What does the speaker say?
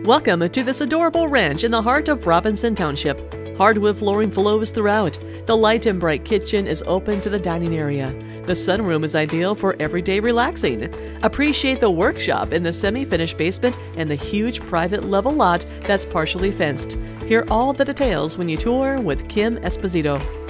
Welcome to this adorable ranch in the heart of Robinson Township. Hardwood flooring flows throughout. The light and bright kitchen is open to the dining area. The sunroom is ideal for everyday relaxing. Appreciate the workshop in the semi-finished basement and the huge private level lot that's partially fenced. Hear all the details when you tour with Kim Esposito.